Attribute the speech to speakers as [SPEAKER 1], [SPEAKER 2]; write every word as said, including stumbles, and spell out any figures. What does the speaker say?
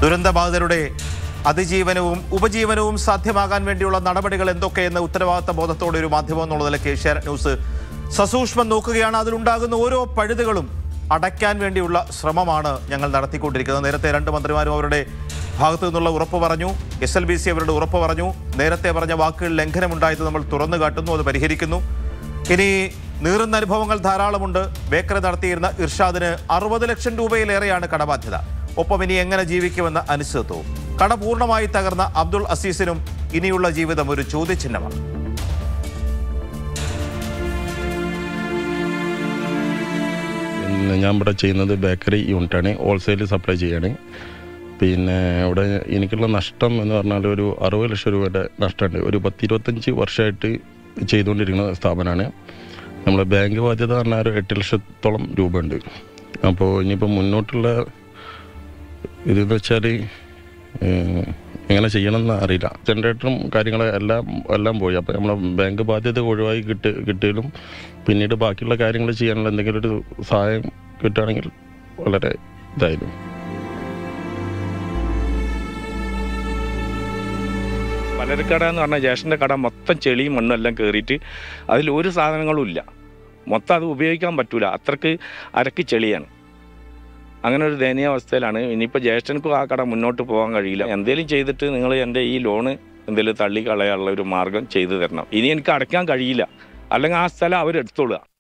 [SPEAKER 1] ദുരന്തബാധിതരുടെ അതിജീവനവും ഉപജീവനവും സാധ്യമാകാൻ വേണ്ടിയുള്ള നടപടികൾ എന്തൊക്കെയെന്ന് ഉത്തരവാദിത്ത ബോധത്തോടെ ഒരു മാധ്യമം എന്നുള്ള നിലയ്ക്ക് ഏഷ്യാനെറ്റ് ന്യൂസ് സസൂക്ഷ്മം നോക്കുകയാണ്. അതിലുണ്ടാകുന്ന ഓരോ പഴുതുകളും അടയ്ക്കാൻ വേണ്ടിയുള്ള ശ്രമമാണ് ഞങ്ങൾ നടത്തിക്കൊണ്ടിരിക്കുന്നത്. നേരത്തെ രണ്ട് മന്ത്രിമാരും അവരുടെ ഭാഗത്തു നിന്നുള്ള ഉറപ്പ് പറഞ്ഞു. എസ് എൽ ബി സി അവരുടെ ഉറപ്പ് പറഞ്ഞു. നേരത്തെ പറഞ്ഞ വാക്കുകൾ ലംഘനമുണ്ടായത് നമ്മൾ തുറന്നു കാട്ടുന്നു, അത് പരിഹരിക്കുന്നു. ഇനി നീറുന്ന അനുഭവങ്ങൾ ധാരാളമുണ്ട്. ബേക്കറി നടത്തിയിരുന്ന ഇർഷാദിന് അറുപത് ലക്ഷം രൂപയിലേറെയാണ് കടബാധ്യത. ഒപ്പം ഇനി എങ്ങനെ ജീവിക്കുമെന്ന അനിശ്ചിതത്വവും. കട പൂർണ്ണമായി തകർന്ന അബ്ദുൾ അസീസിനും ഇനിയുള്ള ജീവിതം ഒരു ചോദ്യചിഹ്നമാണ്.
[SPEAKER 2] ഞാൻ ഇവിടെ ചെയ്യുന്നത് ബേക്കറി യൂണിറ്റാണ്, ഹോൾസെയിൽ സപ്ലൈ ചെയ്യാണ്. പിന്നെ ഇവിടെ എനിക്കുള്ള നഷ്ടം എന്ന് പറഞ്ഞാൽ ഒരു അറുപത് ലക്ഷം രൂപയുടെ നഷ്ടമുണ്ട്. ഒരു പത്തിരുപത്തഞ്ച് വർഷമായിട്ട് ചെയ്തുകൊണ്ടിരിക്കുന്ന സ്ഥാപനമാണ്. നമ്മളെ ബാങ്ക് ബാധ്യത പറഞ്ഞാൽ ഒരു എട്ട് ലക്ഷത്തോളം രൂപ ഉണ്ട്. അപ്പോൾ ഇനിയിപ്പോൾ മുന്നോട്ടുള്ള ഇതെന്ന് വെച്ചാൽ എങ്ങനെ ചെയ്യണമെന്ന് അറിയില്ല. ജനറേറ്ററും കാര്യങ്ങളും എല്ലാം എല്ലാം പോയി. അപ്പോൾ നമ്മളെ ബാങ്ക് ബാധ്യത ഒഴിവായി കിട്ടി കിട്ടിയാലും പിന്നീട് ബാക്കിയുള്ള കാര്യങ്ങൾ ചെയ്യാനുള്ള എന്തെങ്കിലും ഒരു സഹായം കിട്ടുകയാണെങ്കിൽ വളരെ ഇതായിരുന്നു.
[SPEAKER 3] പലചരക്കട എന്ന് പറഞ്ഞാൽ ജ്യേഷ്ഠൻ്റെ കട മൊത്തം ചെളിയും മണ്ണും എല്ലാം കയറിയിട്ട് അതിൽ ഒരു സാധനങ്ങളും ഇല്ല. മൊത്തം അത് ഉപയോഗിക്കാൻ പറ്റൂല, അത്രക്ക് അരക്ക് ചെളിയാണ്. അങ്ങനെ ഒരു ദയനീയാവസ്ഥയിലാണ്. ഇനിയിപ്പോൾ ജ്യേഷ്ഠനക്കും ആ കട മുന്നോട്ട് പോകാൻ കഴിയില്ല. എന്തെങ്കിലും ചെയ്തിട്ട് നിങ്ങൾ എൻ്റെ ഈ ലോണ് എന്തെങ്കിലും തള്ളിക്കളയാനുള്ള ഒരു മാർഗം ചെയ്തു തരണം. ഇനി എനിക്ക് അടയ്ക്കാൻ കഴിയില്ല, അല്ലെങ്കിൽ ആ സ്ഥലം അവരെടുത്തോളുക.